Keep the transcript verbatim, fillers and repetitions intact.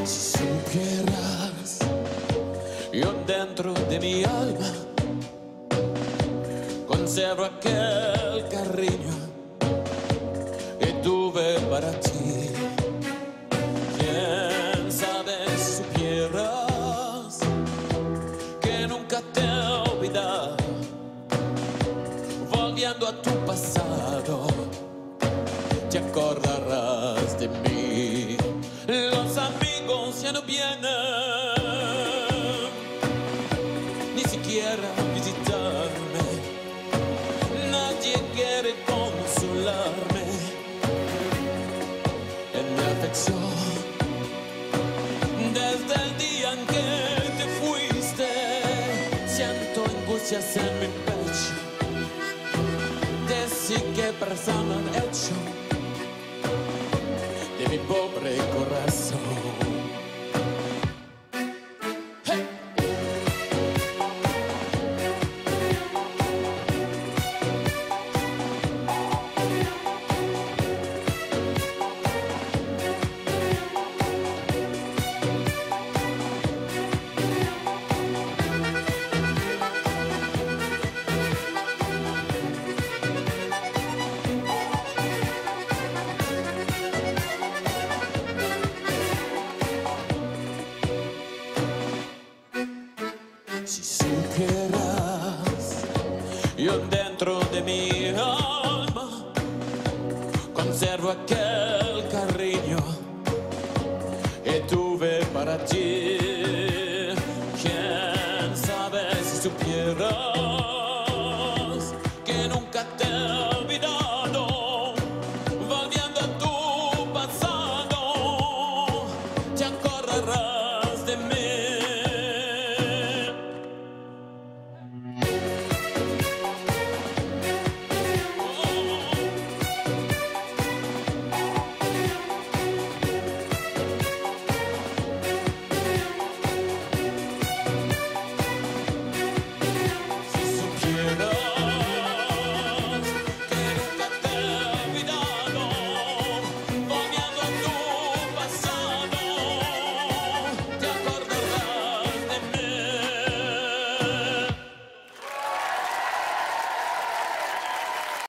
Si supieras, yo dentro de mi alma conservo aquel cariño que tuve para ti. Quién sabe si supieras que nunca te he olvidado. Volviendo a tu pasado, te acordarás de mí. Los amigos ya no vienen, ni siquiera visitarme. Nadie quiere consolarme. En mi afección, desde el día en que te fuiste, siento angustias en mi pecho. Decir qué persona han hecho de mi pobre corazón. Hey. Si supieras, yo dentro de mi alma conservo aquel cariño que tuve para ti.